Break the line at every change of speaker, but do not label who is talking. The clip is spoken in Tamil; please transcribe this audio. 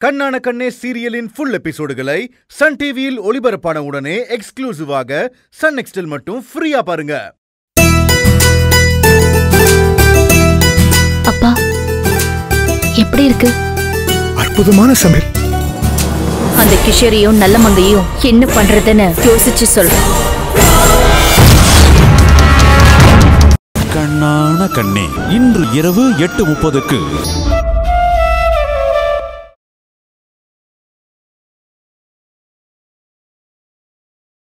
Kannana Kanne சீரியலின் full எபிசோடுகளை SunTVயில் ஒளிபரப்பான உடனே எக்ஸ்க்ளூசிவாக SUN NXTல் மட்டும் ஃப்ரீயா பாருங்க.
அப்பா எப்படி இருக்கு?
அற்புதமான சமையல்.
அந்த கிஷோரியும் நல்ல மங்கையும் என்ன பண்றதுன்னு யோசிச்சு சொல்றேன்.
கண்ணான கண்ணே இன்று இரவு 8:30க்கு